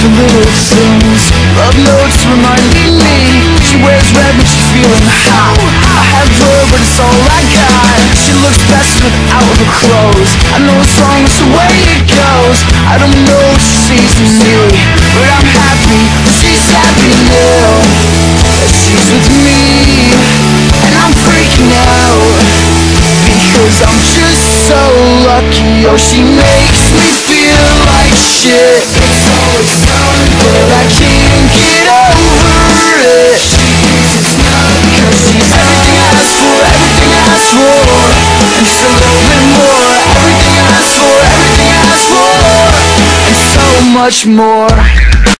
the little things. Love notes reminding me she wears red when she's feeling hot. I have her, but it's all I got. She looks best without her clothes. I know it's wrong, it's the way it goes. I don't know what she sees in me, but I'm happy that she's happy now. That she's with me, and I'm freaking out, because I'm just so lucky. Oh, she makes me feel like shit. It's always something, but I can't get over it. Cause she's everything I asked for, everything I asked for, and just a little bit more. Everything I asked for, everything I asked for, and so much more.